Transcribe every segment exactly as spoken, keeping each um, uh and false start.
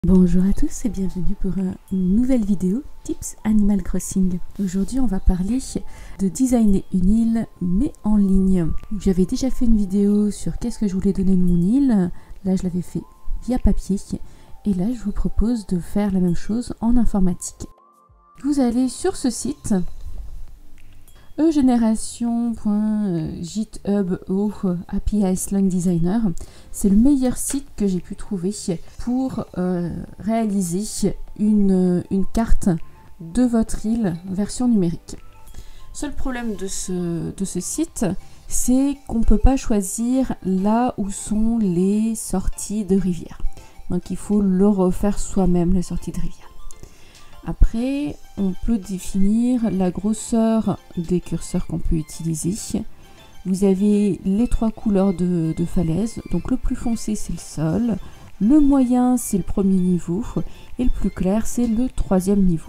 Bonjour à tous et bienvenue pour une nouvelle vidéo Tips Animal Crossing. Aujourd'hui on va parler de designer une île mais en ligne. J'avais déjà fait une vidéo sur qu'est-ce que je voulais donner de mon île. Là je l'avais fait via papier et là je vous propose de faire la même chose en informatique. Vous allez sur ce site egeneration point github point A P I Slug Designer. C'est le meilleur site que j'ai pu trouver pour euh, réaliser une, une carte de votre île version numérique. Seul problème de ce, de ce site, c'est qu'on ne peut pas choisir là où sont les sorties de rivière. Donc il faut le refaire soi-même, les sorties de rivière. Après, on peut définir la grosseur des curseurs qu'on peut utiliser. Vous avez les trois couleurs de, de falaise. Donc le plus foncé, c'est le sol. Le moyen, c'est le premier niveau. Et le plus clair, c'est le troisième niveau.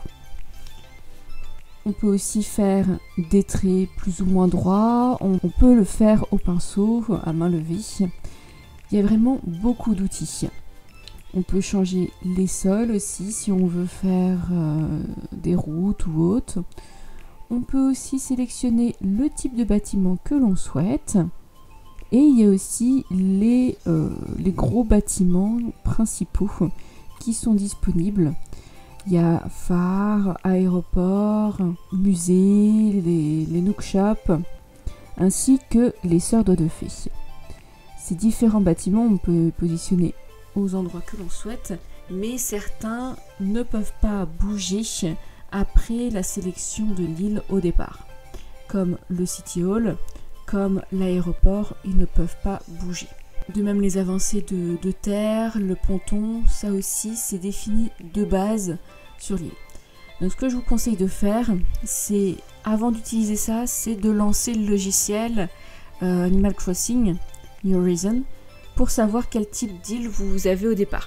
On peut aussi faire des traits plus ou moins droits. On, on peut le faire au pinceau, à main levée. Il y a vraiment beaucoup d'outils. On peut changer les sols aussi si on veut faire euh, des routes ou autres. On peut aussi sélectionner le type de bâtiment que l'on souhaite. Et il y a aussi les, euh, les gros bâtiments principaux qui sont disponibles. Il y a phare, aéroport, musée, les, les nook shops, ainsi que les sœurs d'eau de fée. Ces différents bâtiments, on peut positionner aux endroits que l'on souhaite, mais certains ne peuvent pas bouger après la sélection de l'île au départ. Comme le City Hall, comme l'aéroport, ils ne peuvent pas bouger. De même les avancées de, de terre, le ponton, ça aussi c'est défini de base sur l'île. Donc ce que je vous conseille de faire, c'est avant d'utiliser ça, c'est de lancer le logiciel euh, Animal Crossing New Horizons pour savoir quel type d'île vous avez au départ.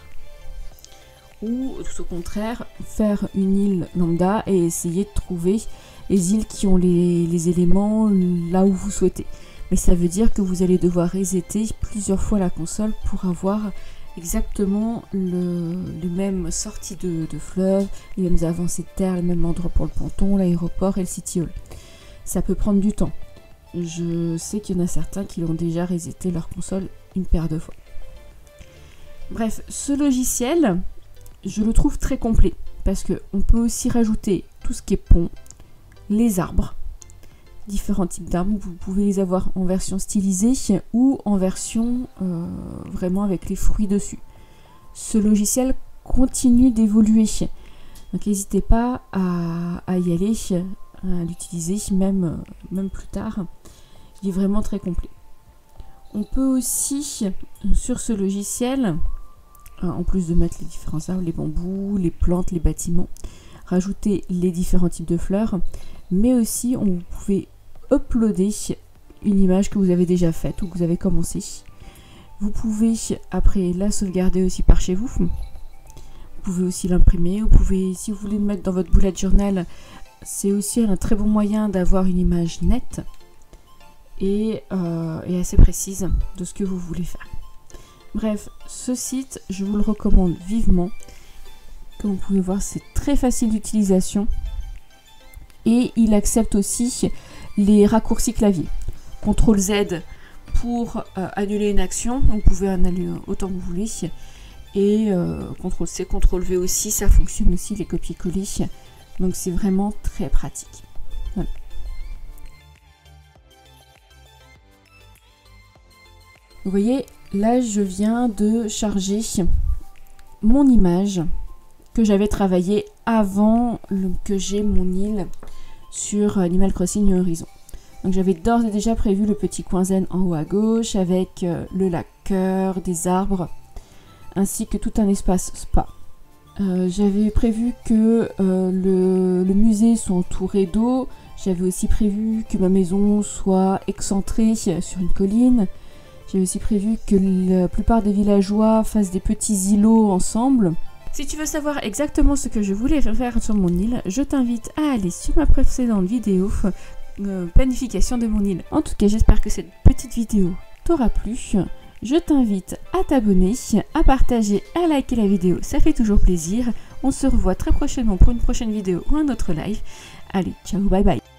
Ou tout au contraire, faire une île lambda et essayer de trouver les îles qui ont les, les éléments là où vous souhaitez. Mais ça veut dire que vous allez devoir resetter plusieurs fois la console pour avoir exactement le, les mêmes sorties de, de fleuve, les mêmes avancées de terre, le même endroit pour le ponton, l'aéroport et le City Hall. Ça peut prendre du temps. Je sais qu'il y en a certains qui l'ont déjà reseté leur console une paire de fois. Bref, ce logiciel, je le trouve très complet parce qu'on peut aussi rajouter tout ce qui est pont, les arbres, différents types d'arbres. Vous pouvez les avoir en version stylisée ou en version euh, vraiment avec les fruits dessus. Ce logiciel continue d'évoluer, donc n'hésitez pas à, à y aller, à l'utiliser même, même plus tard. Il est vraiment très complet. On peut aussi, sur ce logiciel, en plus de mettre les différents arbres, les bambous, les plantes, les bâtiments, rajouter les différents types de fleurs, mais aussi on, vous pouvez uploader une image que vous avez déjà faite ou que vous avez commencé. Vous pouvez après la sauvegarder aussi par chez vous. Vous pouvez aussi l'imprimer. Vous pouvez, si vous voulez le mettre dans votre bullet journal, c'est aussi un très bon moyen d'avoir une image nette et, euh, et assez précise de ce que vous voulez faire. Bref, ce site, je vous le recommande vivement. Comme vous pouvez voir, c'est très facile d'utilisation et il accepte aussi les raccourcis clavier. contrôle Z pour euh, annuler une action, vous pouvez en annuler autant que vous voulez, et euh, contrôle C, contrôle V aussi, ça fonctionne aussi, les copier-coller, donc c'est vraiment très pratique. Voilà. Vous voyez, là je viens de charger mon image que j'avais travaillée avant le, que j'ai mon île sur Animal Crossing New Horizons. Donc j'avais d'ores et déjà prévu le petit coin zen en haut à gauche avec euh, le lac cœur, des arbres, ainsi que tout un espace spa. Euh, j'avais prévu que euh, le, le musée soit entouré d'eau. J'avais aussi prévu que ma maison soit excentrée sur une colline. J'ai aussi prévu que la plupart des villageois fassent des petits îlots ensemble. Si tu veux savoir exactement ce que je voulais faire sur mon île, je t'invite à aller sur ma précédente vidéo euh, planification de mon île. En tout cas, j'espère que cette petite vidéo t'aura plu. Je t'invite à t'abonner, à partager, à liker la vidéo, ça fait toujours plaisir. On se revoit très prochainement pour une prochaine vidéo ou un autre live. Allez, ciao, bye bye.